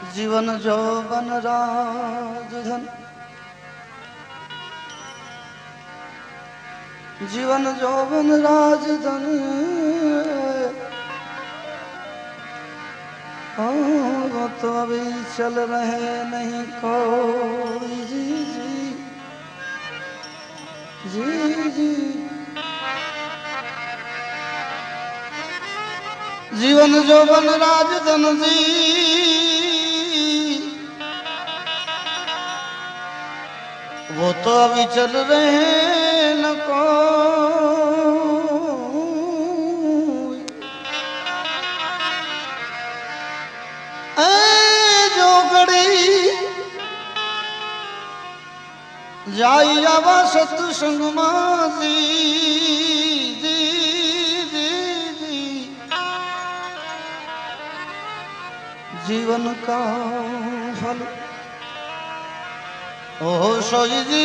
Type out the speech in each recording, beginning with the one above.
जीवन जौवन राजधन, जीवन जौवन राजधन, वो तो अभी चल रहे नहीं कोई। जी जी जी जी, जीवन जौवन राजधन जी, वो तो अभी चल रहे हैं न कोई। ऐ जो घड़ी जाई आवा सत्संग माजी, जीवन का फल ओ सोई जी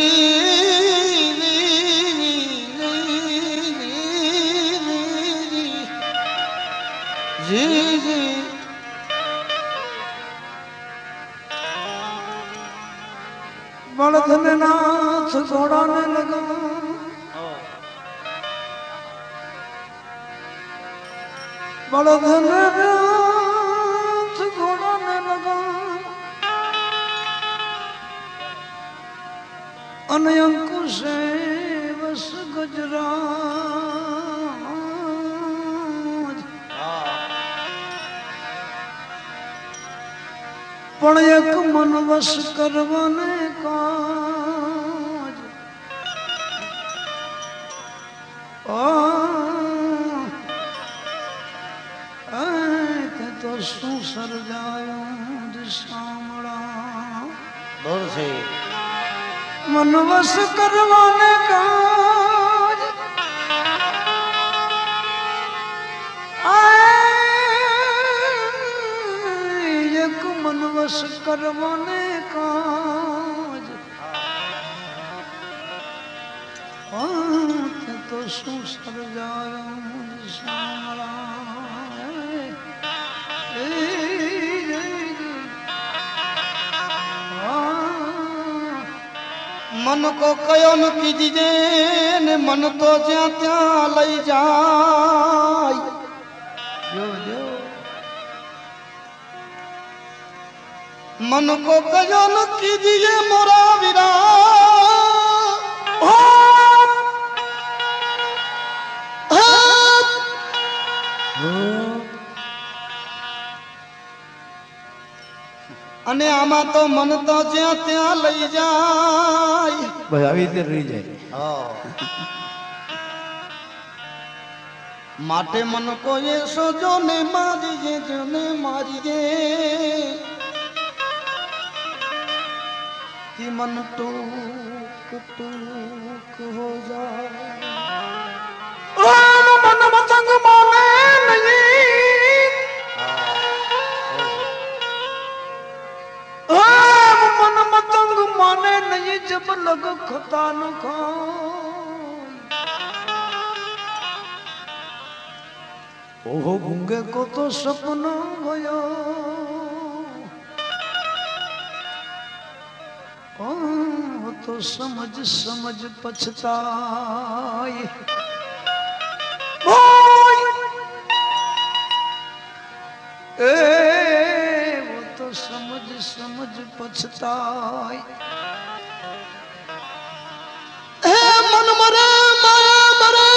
जी जी। बड़धन नाथ घोड़ा ने लगा, बड़धन नाथ घोड़ा ने लगा, अनयंकुश बस गजराज, पण एक मन वश करवाने काज। तो शू सर जायो दिशामड़ा, बोल से मन वश करवाने काज। एक मन वश करवाने काज, तो शू सर जायो दिशामड़ा। मन को कयो न कीजिए ने मन तो ज्या त्या लई जाय। जो जो मन को कयो न कीजिए मोरा वीरा, अने आमा तो मन तो ज्या त्या लई जाय। भाई આવી રીતે રહી જાય। माटे मन को ये सोजो ने मारिए, जो ने मारिए कि मन टूक टूक हो जाए। मन मतंग माने नहीं, मन मतंग माने नहीं, जब लग खता न खाए। ओहो गूंगे को तो सपना भयो, वो तो समझ समझ पछताए। वो तो समझ समझ पछताए। मन मरे माया मरे,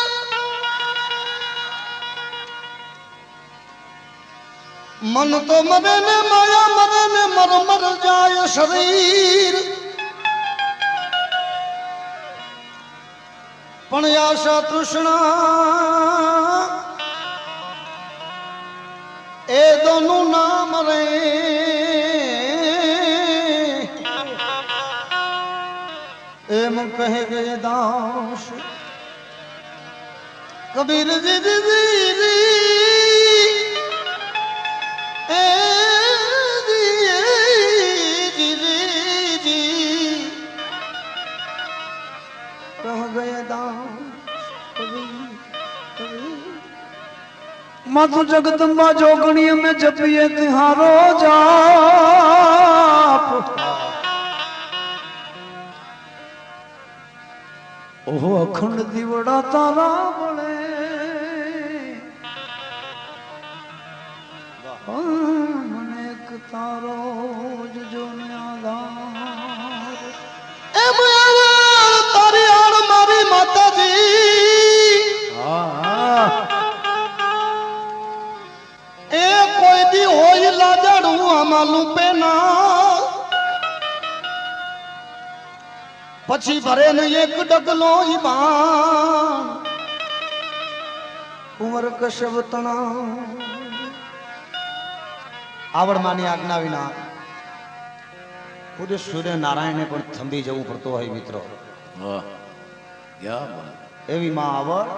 मन तो मरे ने माया मरे ने, मर मर जाए शरीर। पण आशा तृष्णा ए दोनों ना मरे। एम कहे गए दास कबीर जी दी दी दी, कह गए दास कबीर कबीर। मातु जगदम्बा जोगणी में जपिए तिहारो जाप ओहो अखंड दीवड़ा तारा बड़े मनेक तारो जो न्यादार एम आवार तारी आड़ मारी माता जी ए कोई दी होई लाजड़ू अमालू पे ना पछी भरे न एक डगलो ही बाण कुंवर कश्यप तना आवड़ मानी आज्ञा विना पूरे सूर्य नारायण ने पण थंबी जવું પડતો હોય મિત્રો વાહ क्या बात એવી માં આવડ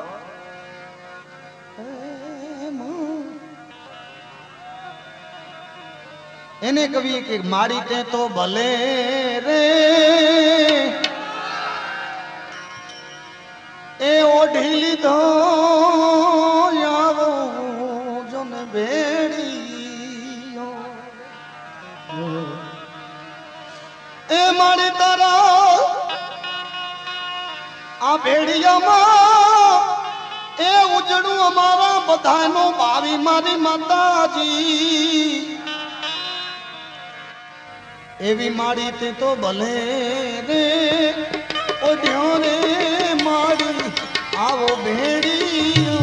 એને કવિ કે મારી તે તો ભલે રે એ ઓઢી લીધો આવો જોન ભેડીયો એ મારી તારા આ ભેડિયામાં એ ઉજળું અમારા બધાનો ભાવી મારી માતાજી એવી માડી તે તો ભલે રે ઓઢ્યો રે માડી આવો ભેડિયો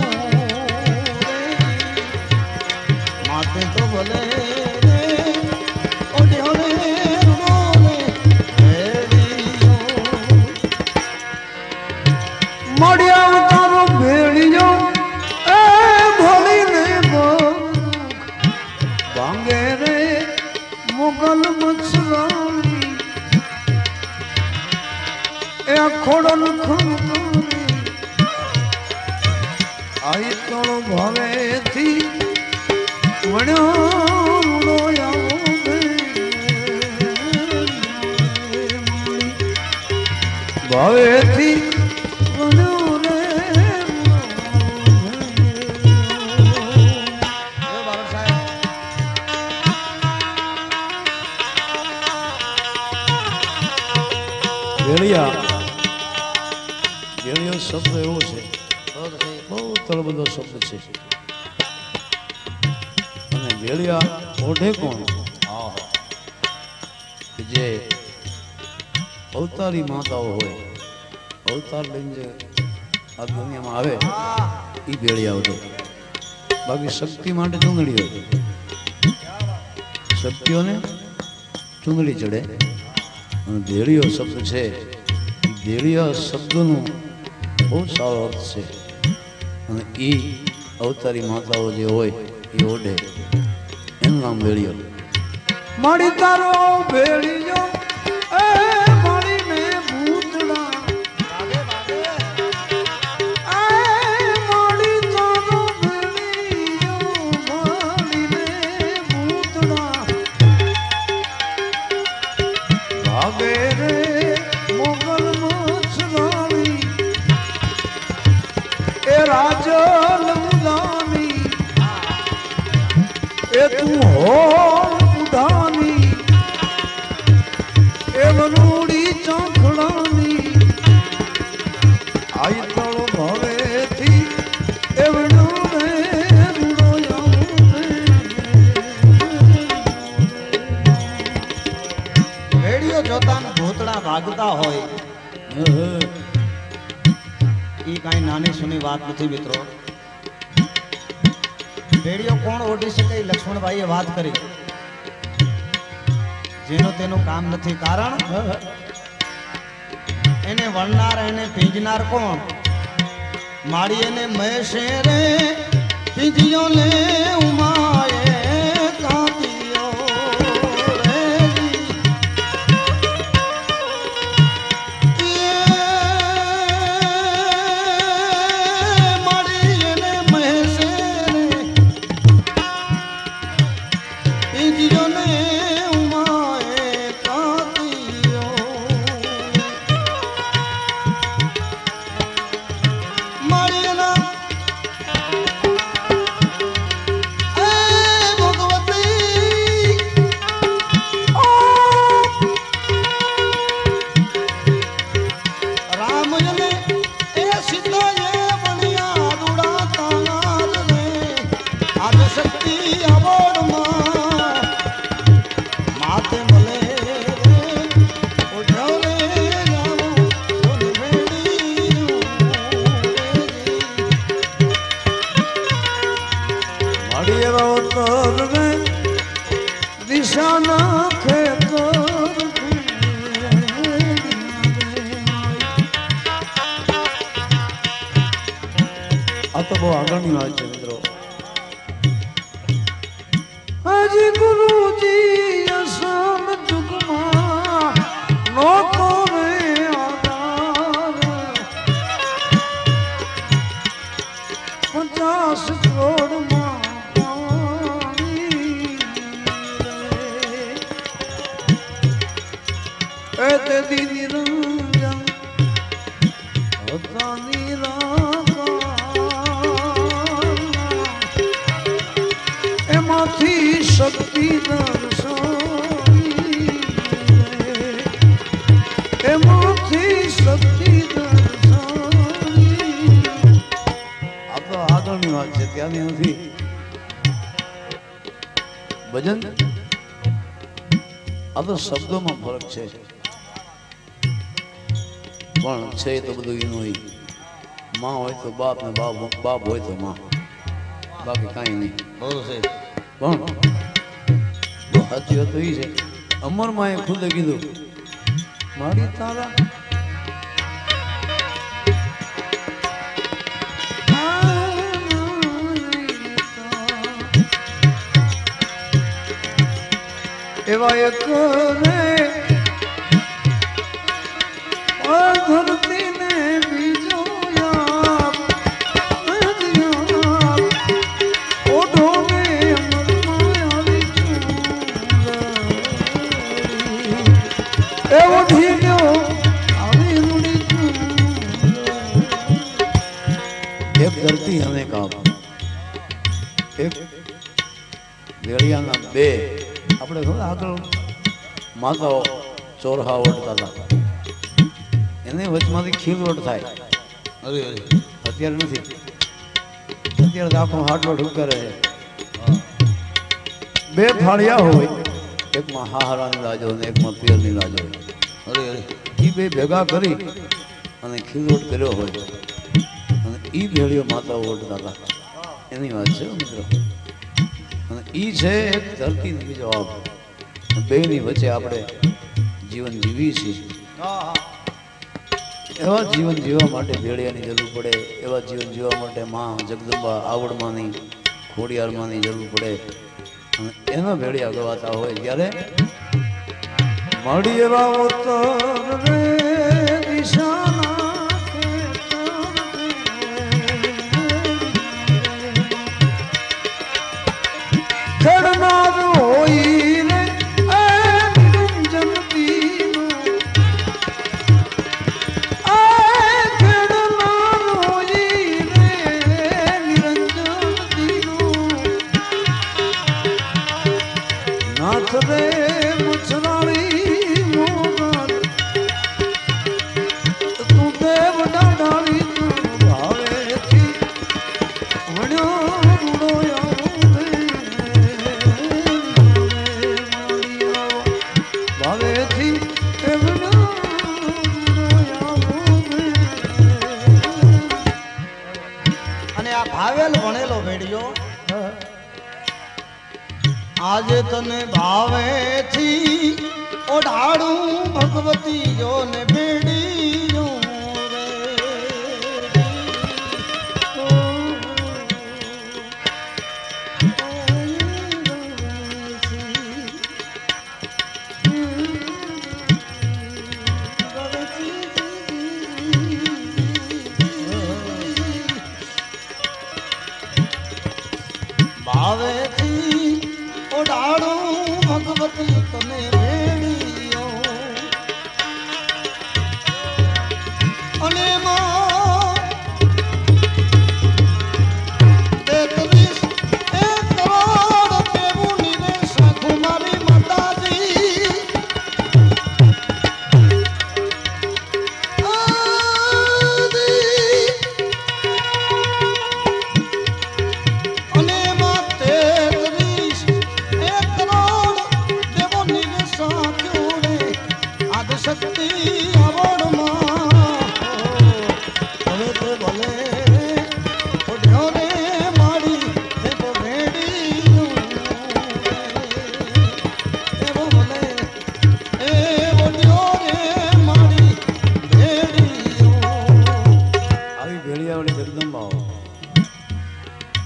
માતે તો ભલે રે ઓઢ્યો રે मड़िया तारो भेड़ियो ए भोली ने भांगे रे मुगल मछरानी ए खोड़न खंकारी आई तोड़ भावे थी वण्यो रोया भावे थी भेड़िया शब्द एवो छे बहुत तळबदो शब्द छे અને भेड़िया ओढ़े कोण जे अवतारी माताओ होय अवतार लईने आ दुनियामां आवे ई भेड़िया होतो बाकी शक्ति माटे चूंदड़ी होय शक्तिओने चूंदड़ी चढ़े અને भेड़ियो शब्द छे भेड़िया शब्दनो बहुत सारो अर्थ छे અને ई अवतारी माताओ जे होय ई ओढ़े एनुं नाम भेड़ियो माड़ी तारो भेड़ियो ए माड़ी ने भूतड़ा ए माड़ी तारो भेड़ियो माड़ी ने भूतड़ा भागे रे मोगल मछरानी ए राजल मुदानी ए तू हो उदानी ए वरूड़ी चौखड़ानी आई तड़ो भवे थी ए वड़ो रे रुड़ो भेड़ियो जोता भूतड़ा भागता होय ई काई नानी सुनी बात नहीं मित्रों भेड़ियो कोण ओढ़ी सके लक्ष्मण भाई बात करी जेनो तेनो काम नहीं कारण एने वणनार एने पींजनार कोण माड़ी एने महेशे रे पींजियो ले उमाए कातियो रे माड़ी एने महेशे रे पींजियो ले उमाए कातियो माड़ी ना અવતર રે દિશા નાખે આ તો બહુ આગળની વાત છે મિત્રો. હજી ગુરુજી અસમ જુગમાં નોતો રે આધાર 50 કરોડમાં એ તે દી નિરંજન હતા એમાંથી શક્તિ દર્શાવી એમાંથી શક્તિ દર્શાવી આ તો આગળની વાત છે ત્યાંની નથી. ભજન આ તો શબ્દોમાં ફરક છે પણ છે તો બધું એનું હોય. માં હોય તો બાપ ને બાપ હોય તો માં, બાકી કાંઈ નહીં. પણ સાચી વાત તો એ છે અમરમાં એ ખુદે કીધું મારી તારા એવા એક રે ધરતી ને બીજો ઓઢો ને એવો ઢીલ્યો આવી રૂડી એક ધરતી અને કાપ એક વેળિયાના બે આપણે ખબર આગળ માતાઓ ચોરહા ઓઢતા હતા એને વચમાંથી ખીલવટ થાય. અરે અત્યારે નથી, અત્યારે તો આખો હાટલો ઠુકરે છે. બે થાળિયા હોય એકમાં હાહરાની લાજો અને એકમાં પિયરની લાજો હોય. અરે એ બે ભેગા કરી અને ખીલવટ કર્યો હોય અને એ ભેળીઓ માતાઓ ઓઢતા હતા એની વાત છે મિત્રો. અને ઈ છે એક ધરતી ને બીજો આપ બેની વચ્ચે આપણે જીવન જીવી છીએ. એવા જીવન જીવવા માટે ભેળિયાની જરૂર પડે. એવા જીવન જીવવા માટે માં જગદંબા આવડમાંની ખોડિયારમાંની જરૂર પડે. અને એના ભેળિયા ગવાતા હોય ત્યારે મળી એવા ઉત્તર રે દિશાના ચડનાર હોય ને નિરંજન દીનો ચડનાર હોય ને નિરંજન દીનો નાથ રે મુછરાળી મોગલ તું દેવ ડાળી ભાવેથી વણ્યો રૂડો ભાવેલ ભણેલો ભેડિયો આજે તને ભાવેથી ઓઢાડું ભગવતી જો ને ભેડિયો ભાવેથી ઓઢાડું ભગવતી તને ભેડિયો અને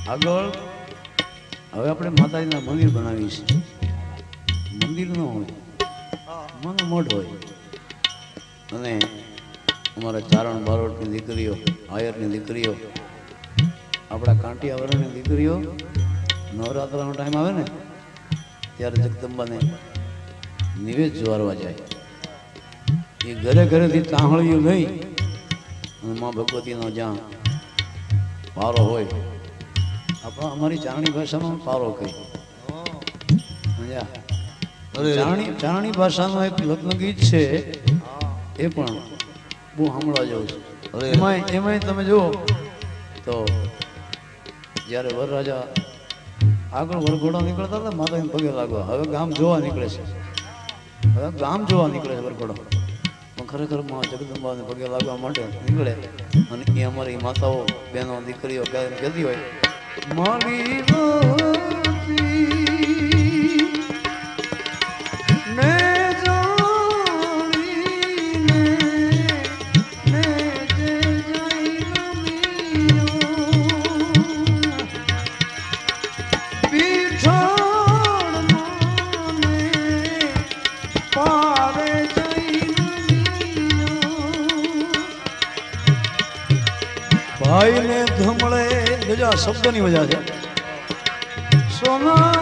આગળ હવે આપણે માતાજીના મંદિર બનાવીએ છીએ. મંદિર ન હોય, મનો મઠ હોય. અને અમારા ચારણ બારોટની દીકરીઓ, આયરની દીકરીઓ, આપણા કાંટિયાવાળાની દીકરીઓ નવરાત્રાનો ટાઈમ આવે ને ત્યારે જગદંબાને નિવેદ જોવારવા જાય. એ ઘરે ઘરેથી તાહળીઓ લઈ અને મા ભગવતીનો જ્યાં પારો હોય, આપણા અમારી ચારણી ભાષામાં પારો કહી. ચારણી ભાષાનો એક લગ્ન ગીત છે, એ પણ બહુ સાંભળવા જેવું છે. એમાંય તમે જુઓ તો જ્યારે વરરાજા આગળ વરઘોડા નીકળતા હતા માતાજીને પગે લાગવા, હવે ગામ જોવા નીકળે છે. હવે ગામ જોવા નીકળે છે વરઘોડો, પણ ખરેખર માં જગદંબાને પગે લાગવા માટે નીકળે. અને એ અમારી માતાઓ, બહેનો, દીકરીઓ કહેતી હોય, મારી ભાઈ ને ધમળે બીજા શબ્દની મજા છે. સોના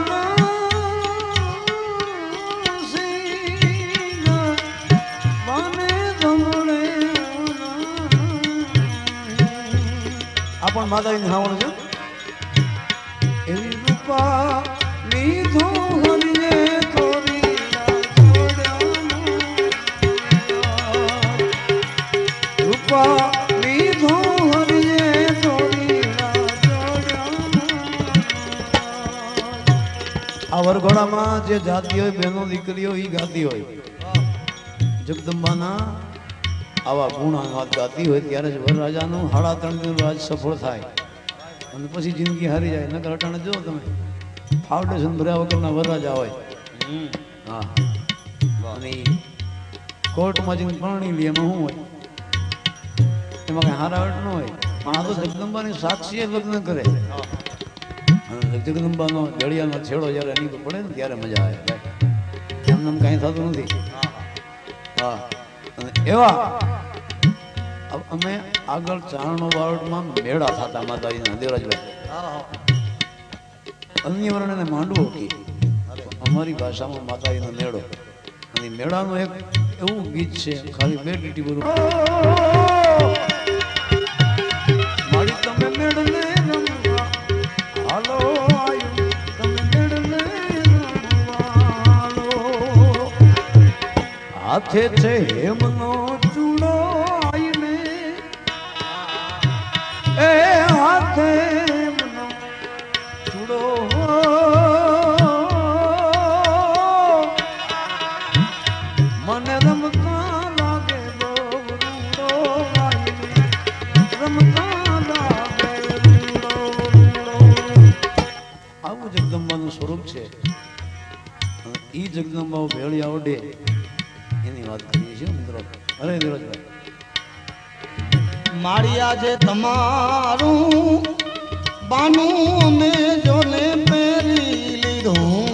આ પણ માતાજીને સાંભળું છે. એવી રૂપા લીધો હરિએ તોરી રૂપા આ વરઘોડામાં જે જાતી હોય, બહેનો દીકરીઓ એ ગાતી હોય જગદંબાના આવા ગુણ વાત ગાતી હોય, ત્યારે જ વરરાજાનું 3.5 દિન રાજ સફળ થાય અને પછી જિંદગી હારી જાય. નકર અટાણે જો તમે ફાઉન્ડેશન ભર્યા વગરના વરરાજા હોય, હા, અને કોર્ટમાં જઈને પરણી લે, એમાં શું હોય? એમાં કઈ હારાવટ ન હોય. પણ આ તો જગદંબાની સાક્ષીએ લગ્ન કરે. જગદંબાનો જળિયાનો છેડો જ્યારે એની પડે ને ત્યારે મજા આવે. એમને કાંઈ થતું નથી. હા, અને એવા અમે આગળ ચારણો બારોટમાં મેળા થતા માતાજીના દેવરાજભાઈ, અન્ય વર્ણને માંડવો કી અમારી ભાષામાં માતાજીનો મેળો. અને મેળાનું એક એવું ગીત છે, ખાલી 2 લીટી બોલું. મારી તમે મેળને હાલો હાથે છે હેમનો ચૂડો આઈને, એ હાથે હેમનો ચૂડો મને રમતા લાગે બહુ રૂડો આઈને, રમતા લાગે રૂડો. આવું જગદંબાનું સ્વરૂપ છે. ઈ જગદંબાઓ ભેળી આવડે એની વાત કરીએ છીએ મિત્રો. અરે ધીરજભાઈ, માળિયા જે તમારું બાનું અમે જોને પહેરી લીધું,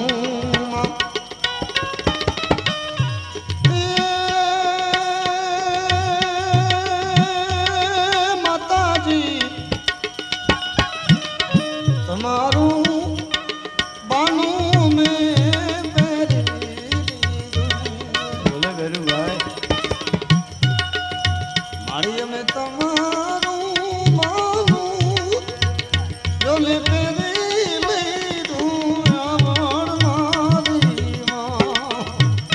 માતાજી તમારું બાનું મેં પહેરી લીધું. બોલે ભાઈ, મારી અમે તમારું માનું જોને પહેરી લીધું, રાવણ મારી માં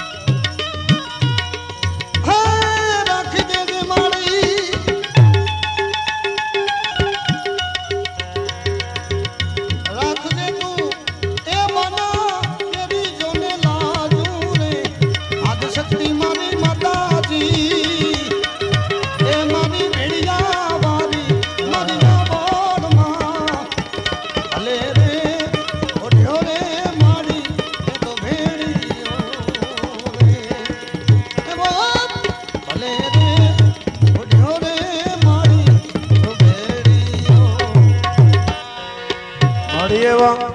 હે રાખી દેજે મારી, રાખ મારી એવા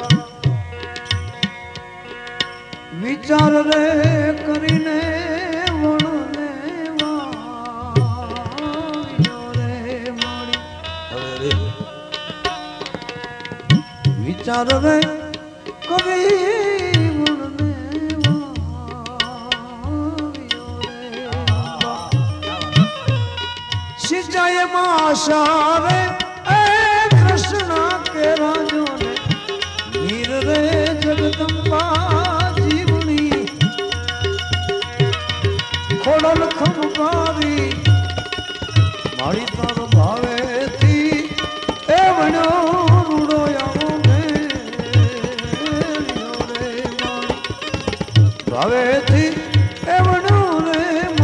વિચાર રે કરીને વણને વાયો રે મારી વિચાર રે કરી વણને સિંચાઈ માં આશા રે એ કૃષ્ણ કે રાજો ને વીર રે જગદંબા જીવણી ખોડલ ખંભારી મારી તાર ભાવેથી એ વણ્યો રૂડો આવો રે ભાવેથી એ વણ્યો રે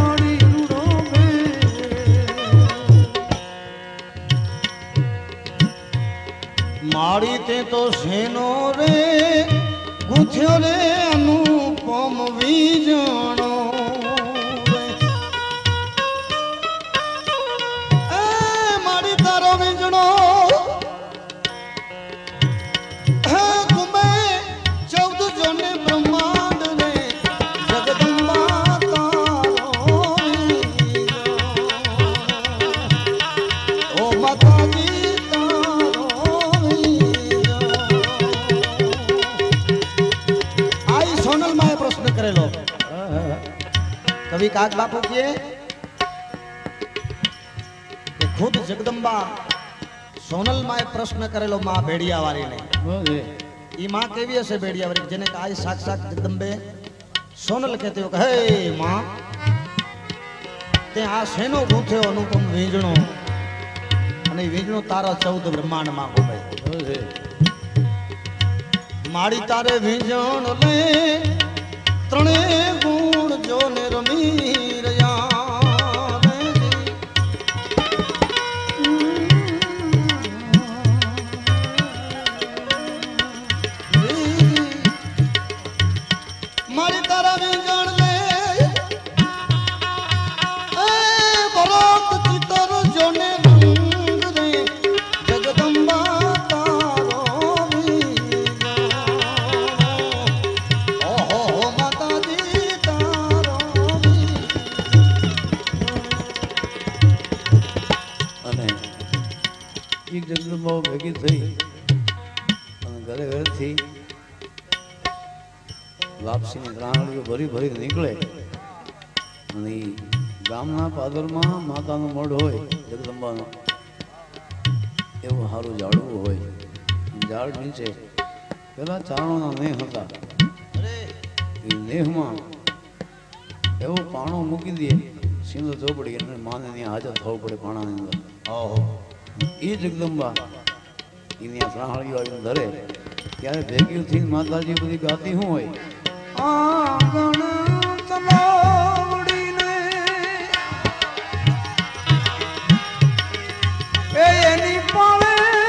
મારી તે તો શેનો રે ગુથ્યો રે અનુપમ વીજણો એ મારી તારો વીજણો હે તુમે 14 જોને બ્રહ્માંડ રે જગદંબા તારો ઓ માતાજી करेलो कवि काग बापू किए खुद जगदंबा सोनल माए प्रश्न करेलो मां भेड़िया वाली ने ई मां केवी हसे भेड़िया वाली जेने आज साक्षात जगदंबे सोनल कहते हो हे मां ते आ सेनो गूथ्यो अनुपम वीजणो अने वीजणो तारा 14 ब्रह्मांड मां घूमे माड़ी तारे वीजण ले ત્રણે ગુણ જોને રમી રહ્યા મારી તારા વીજણ લે ભરત ચિતર જોને રંગ રે જગદંબા તારો જગદંબા ભેગી થઈ અને ઘરે ઘરેથી વાપસીની ત્રાણડીઓ ભરી ભરી નીકળે અને ગામના પાદરમાં માતાનું મઢ હોય જગદંબાનો એવું સારું ઝાડવું હોય ઝાડ નીચે પેલા ચારણોના નેહ હતા એ નેહમાં એવો પાણો મૂકી દે સિંધુ ચોપડી અને માને ત્યાં હાજર થવું પડે પાણાની અંદર એ જગદંબા એની આ ત્રાહળીઓ આવીને ધરે ત્યારે ભેગી થઈને માતાજી બધી ગાતી શું હોય એની પાળે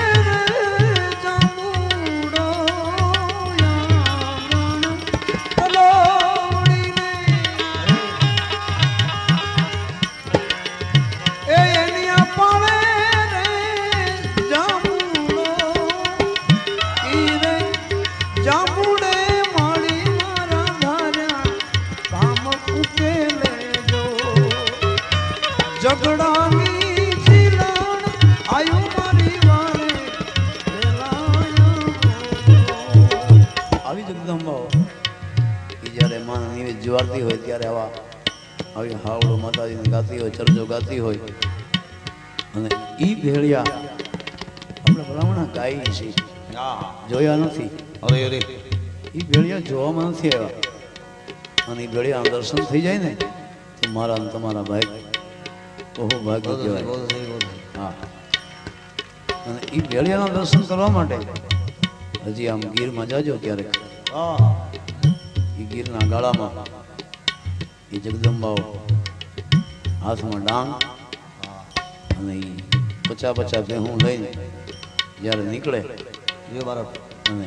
ઝઘડાની જીલાણ આયુ મારી વારે આવી જગદંબાઓ એ જ્યારે માન નિવેદ જવારતી હોય ત્યારે આવી હાવડો માતાજીને ગાતી હોય ચરજો ગાતી હોય અને ઈ ભેળિયા આપણે ભલામણા ગાઈ છે જોયા નથી અરે અરે ઈ ભેળિયા જોવામાં નથી આવ્યા અને એ ભેળિયા દર્શન થઈ જાય ને તો મારા અને તમારા ભાઈ ઓહો ભાગ્ય કહેવાય હા અને એ ભેળિયાના દર્શન કરવા માટે હજી આમ ગીરમાં જાજો ક્યારેક એ ગીરના ગાળામાં એ જગદંબાઓ હાથમાં ડાંગ અને એ 50 ભેહું લઈને જ્યારે નીકળે અને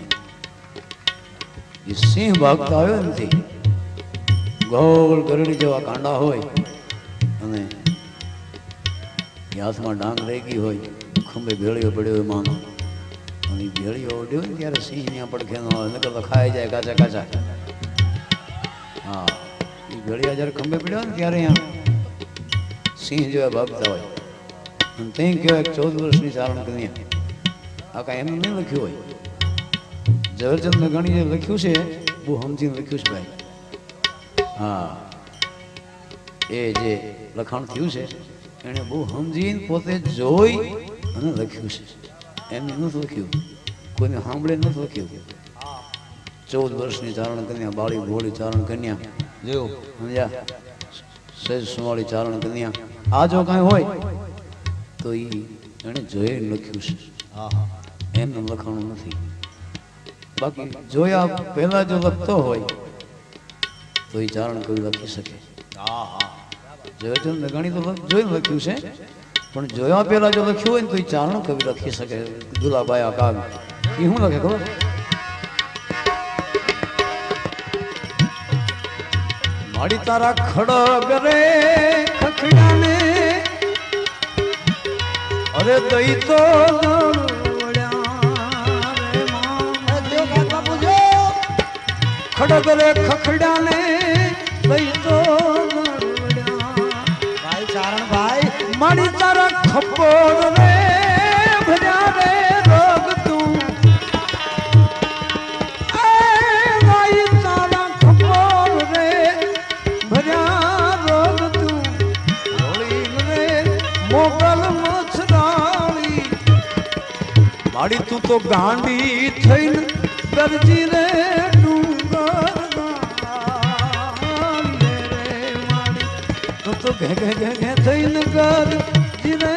એ સિંહ ભાગતા આવ્યો નથી ગોળ ગરડી જેવા કાંડા હોય અને હાથમાં ડાંગ રહી ગઈ હોય ખંભે ભેળ્યો પડ્યો હોય માનો અને ભેળીઓ ઓડ્યો ને ત્યારે સિંહ ત્યાં પડખે ન હોય નકર તો ખાઈ જાય કાચા કાચા. હા એ ભેળિયા જ્યારે ખંભે પડ્યો ને ત્યારે અહીંયા સિંહ જેવા ભાગતા હોય અને ત્યાં કહેવાય 14 વર્ષની ચારણ કન્યા. આ કાંઈ એમ નહીં લખ્યું હોય. ઝવેરચંદ મેઘાણીએ લખ્યું છે, બહુ સમજીને લખ્યું છે ભાઈ. હા એ જે લખાણ થયું છે એણે બહુ સમજીને પોતે જોઈ અને લખ્યું છે. એમને નથી લખ્યું, કોઈને સાંભળે નથી લખ્યું. 14 વર્ષની ચારણ કન્યા, બાળી ભોળી ચારણ કન્યા, જેવું સમજ્યા, સહેજ સુવાળી ચારણ કન્યા. આ જો કાંઈ હોય તો એ એણે જોઈ લખ્યું છે, એમનું લખાણું નથી. બાકી જોયા પહેલા જો લખતો હોય તો એ ચારણ કવિ લખી શકે. ઝવેરચંદ મેઘાણી તો જોઈને લખ્યું છે, પણ જોયા પહેલા જો લખ્યું હોય ને તો એ ચારણ કવિ લખી શકે. દુલાભાઈ આ કાવ્ય એ શું લખે ખબર? માડી તારા ખડગ રે ખખડાને અરે દઈ તો ખડગ રે ખખડાને દઈ તો ભાઈ ચારણ ભાઈ માડી તારા ખપોર રે ભર્યા રે રોગ તું. માડી તારા ખપોર રે ભર્યા રોગ તું. હોળી રે મોગલ મછરાળી માડી તું તો ગાંડી થઈને ગરજી રે તો ઘે ઘે ઘે ઘે થઈને કર જીરે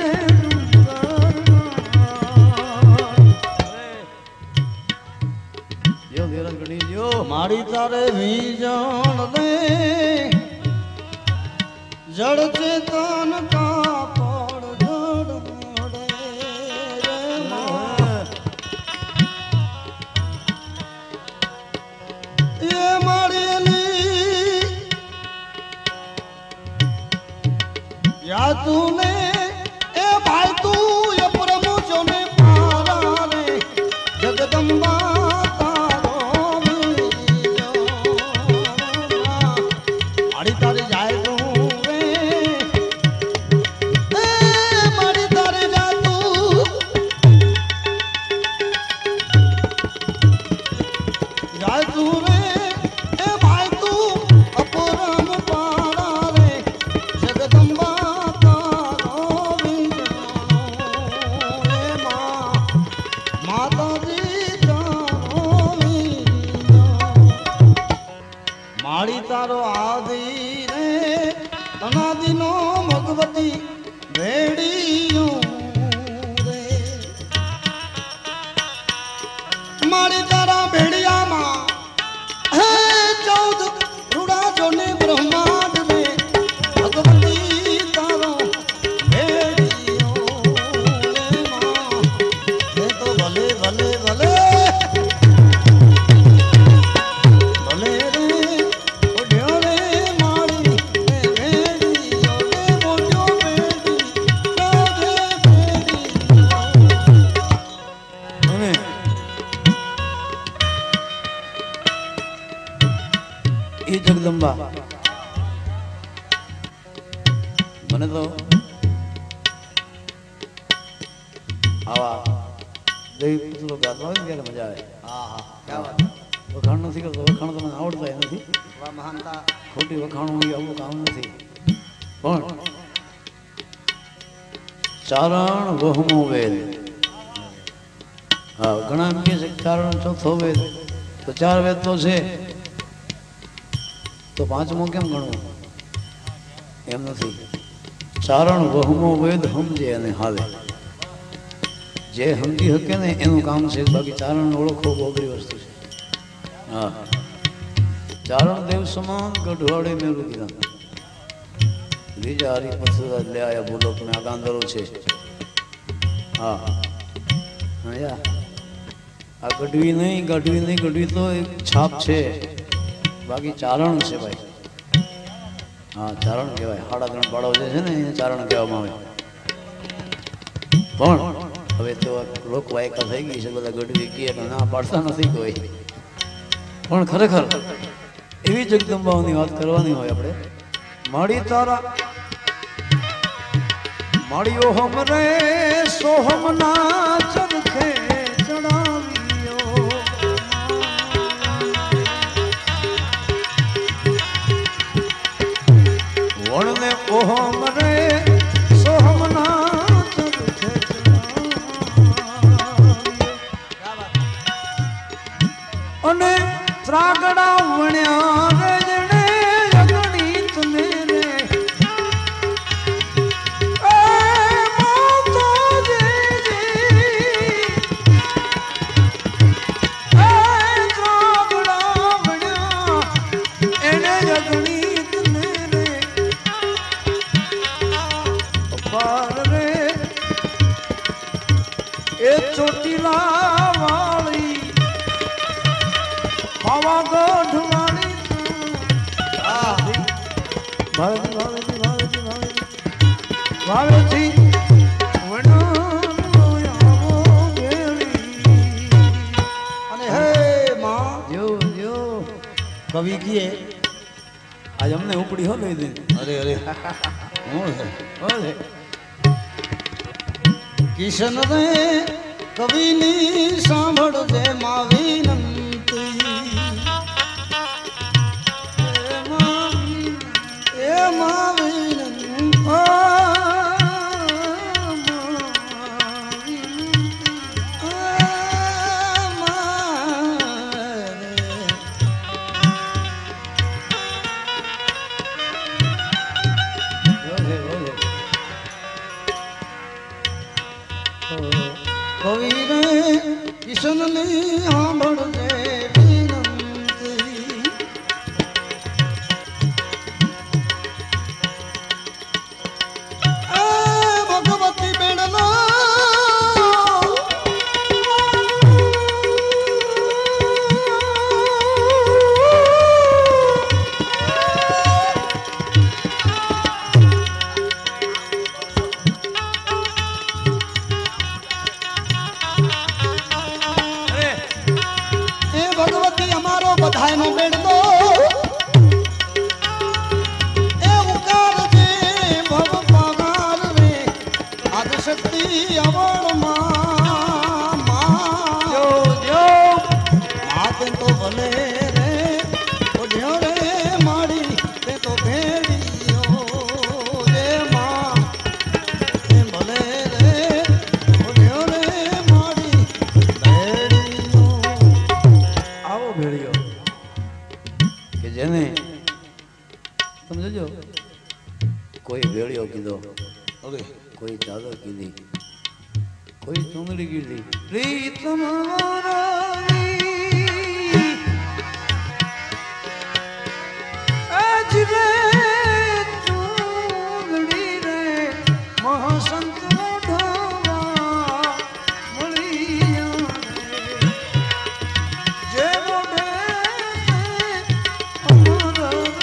જો ધીરજ ગણી જો મારી તારે વીજણ દે જળ ચેતન કા પડ જડ રે એ મારી યા તુને એ ભાઈ તું એ પ્રભુ જોને પારા રે જગદંબા તારો વીજો મારી તારી જાય તું રે એ મારી તારી જાય તું જાય તું રે એ ભાઈ તું અપરમ પારા રે જગદંબા માળી તારો આદિ રે અનાદિ નો ભગવતી ભેડિયું રે માળી તારા ભેડિયામાં હે 14 રૂડા જોને બ્રહ્માંડ રે ભગવતી તારો ભેડિયું રે માં તો ભલે ભલે ભલે જગદંબા મને તો આવા દેવી પુત્રો ગાતા હોય ને ત્યારે મજા આવે. વખાણ નથી કરતો, વખાણ તો મને આવડતા નથી. મહાનતા ખોટી વખાણું એ આવું કામ નથી. પણ ચારણ વહમો વેદ. હા ઘણા એમ કહે છે ચારણ ચોથો વેદ, તો 4 વેદ તો છે તો 5મો કેમ ગણવું? એમ નથી. ચારણ વહમો વેદ સમજે અને હાલે. જે સમજી શકે ને એનું કામ છે. બાકી ચારણ ઓળખો બહુ અઘરી વસ્તુ છે. હા ચારણ દેવ સમાન ગઢવાડે મેલું કીધા. બીજા હરિપસુરા લે આયા બોલો તમે આ ગાંધરો છે. હા આ ગઢવી નહીં, ગઢવી નહીં, ગઢવી તો એક છાપ છે, બાકી ચારણ છે ભાઈ. હા ચારણ કહેવાય. 3.5 પાડો જે છે ને એને ચારણ કહેવામાં આવે. પણ હવે તો લોકવાયકા થઈ ગઈ છે, બધા ગઢવી કહે તો ના પાડતા નથી કોઈ, પણ ખરેખર એવી જગદંબાઓની વાત કરવાની હોય આપણે. માડી તારા માળીઓ હમરે સોહમના ચરખે ચડાવ્યો, વણને ઓહમરે સોહમના ચરખે ચડાવ્યો, અને ત્રાગડા વણ્યા રે જણે અગણિત મેરે, ચોટીલા વાળી પાવાગઢ વાળી ભાવેથી અને હે માં જો જો કવિ કીએ આજ અમને ઉપડી હો લઈ દે. અરે અરે હું છે કિશન રે કવિની સાંભળજે માં વિનંતી, એ માં વિનંતી, કવિ રે કિશનની સાંભળજે વિનંતી, ભગવતી બેડનો ભગવતી અમારો બધાયનો બેડતો એ ઉકાળજે ભવ પગાર રે આદિશક્તિ અવળમાં જો જો માતે તો ભલે રે ઓઢ્યો રે માડી તે તો ભેડિયો રે માં તે ભલે રે ઓઢ્યો રે માડી ભેડિયો. આવો ભેળિયો કે જેને તમે જોજો, કોઈ ભેળિયો કીધો, કોઈ ચાદર કીધી, કોઈ ચુંદડી કીધી, પ્રીતમ મારી આજ રે ચુંદડી રે મહાસંત ઓઢવા મળ્યા રે, જે મોઢે અમર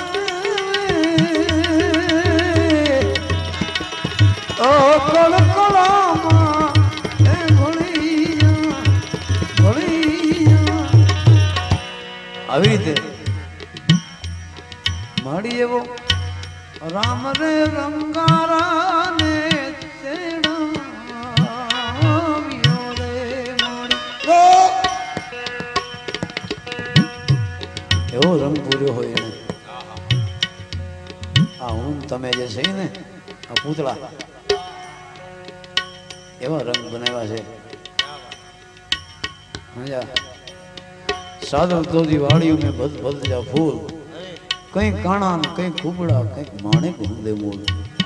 રે ઓ કળકળામાં એ ભળિયા ભળિયા. આવી રીતે માડી એવો રામ રે રંગારા ને તેડાવ્યો રે માડી. એવો રંગ પૂર્યો હોય એને. આ હું તમે જે છે ને આ પૂતળા એવા રંગ બનાવ્યા છે. સમજ્યા? સાદર તોજી વાળીઓ મેં ભદ ભદ જા ફૂલ, કંઈક કાણા ને કંઈક કુબડા, કંઈક માણેક હુંદે મૂળ.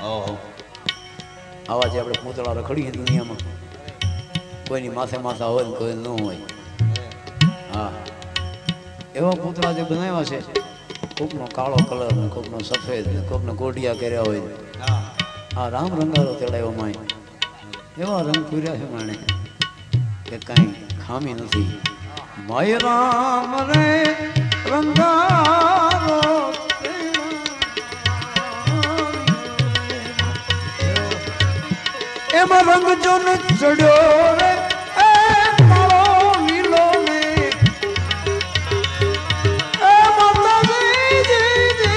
આવા જે આપણે પૂતળા રખડીએ દુનિયામાં, કોઈની માથે માથા હોય ને કોઈ ન હોય. હા, એવા પૂતળા જે બનાવ્યા છે, કોકનો કાળો કલર ને કોકનો સફેદ ને કોકનો ગોઢિયા કર્યા હોય. આ રામ રંગારો તેડાવ્યો માય, એવા રંગ પૂર્યા છે માણે કે કાંઈ ખામી નથી. માય રામ રે રંગારો એમાં રંગ જો ન ચડ્યો રે એ મારો લીલો ને એ માતાજી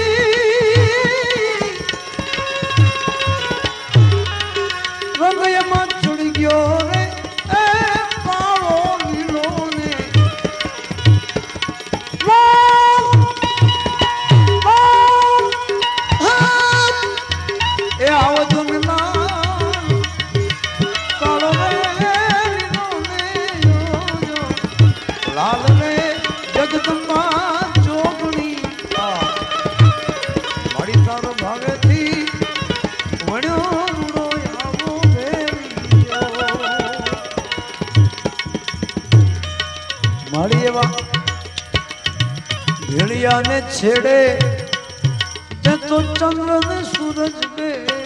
રંગ એમાં ચડી ગયો રે એ મારો લીલો ને એ આવો લાલ રે જગદંબા જોગણી મારી તારો ભાવેથી વણ્યો રૂડો આવો મારી એવા ભેળિયાને છેડે તે તો ચંદ્ર ને સૂરજ બે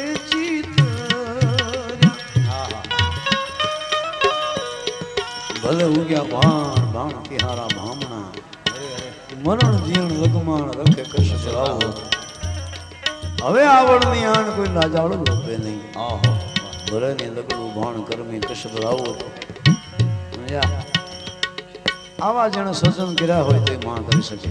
ભલે ઉગ્યા ભાણ ભાણ તિહારા ભામણા મરણ જીણ લગમાણ રખે કશ રાવો હવે આવડની આણ કોઈ લાજાળું લોપે નહીં ભલે ની લગડું ભાણ કરમી કશ રાવો આવા જેણે સજન કર્યા હોય તો માં કરી શકે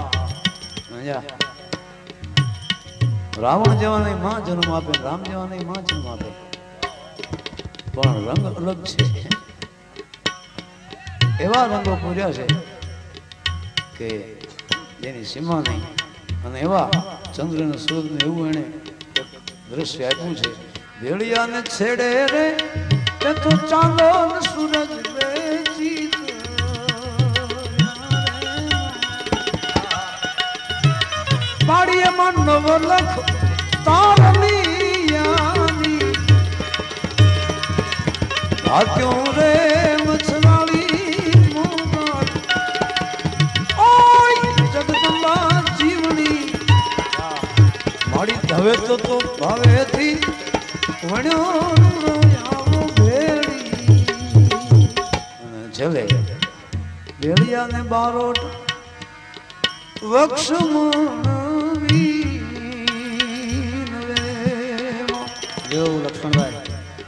રાવણ જેવાને માં જન્મ આપે રામ જેવાને માં જન્મ આપે પણ રંગ અલગ છે એવા રંગો પૂર્યા છે કે જેની સીમા નહીં અને એવા ચંદ્ર ને સૂરજ ને એવું એને દ્રશ્ય આપ્યું છે ભેળિયાને છેડે રે તે તો ચાંદો ને સૂરજ પાડીએમાં નવલખ તારલિયાની ભાગ્યો રે મછલાળી મોગલ ઓય જગદંબા જીવણી માડી ધવે તો ભાવેથી વણ્યો આવો ભેળી અને છેલ્લે ભેળિયાને બારોટ વક્ષમણ જેવું લક્ષ્મણભાઈ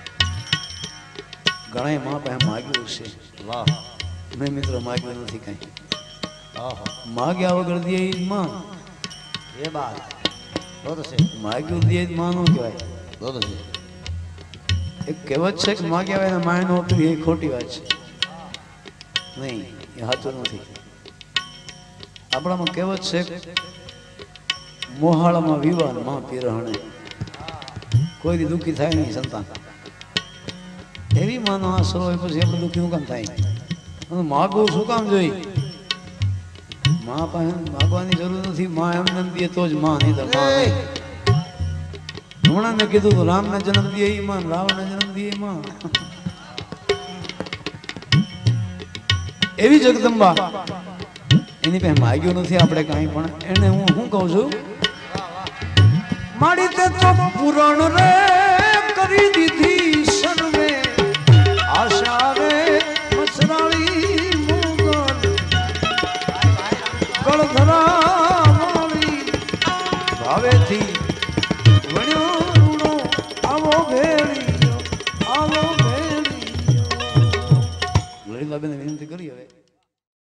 ઘણા માં પાસે માગ્યું છે વાહ મેં મિત્ર માગ્યું નથી કઈ માગ્યા વગર દે માં એ બાત માગ્યું દે માં નો કહેવાય એક કહેવત છે કે માગ્યા હોય માય નો એ ખોટી વાત છે નહીં એ સાચું નથી આપણામાં કહેવત છે મોહાળામાં વિવાહ માં પીરહણે કોઈ દુઃખી થાય નહીં સંતાન એવી માનો આશરો હોય પછી આપણે દુઃખી શું કામ થાય અને માગવું શું કામ જોઈ માં પાસે માગવાની જરૂર નથી માં એમ જન્મ દે તો જ માં નહીં તો માં નહીં હમણાં મેં કીધું તો રામને જન્મ દે એ માં રાવણને જન્મ દે એ માં એવી જગદંબા એની પાસે માગ્યું નથી આપણે કાંઈ પણ એને હું શું કહું છું મારી તે તો પુરાણ રે કરી દીધી સર્વે આશા રે મસરાળી મોગલ ગળધરા માળી ભાવેથી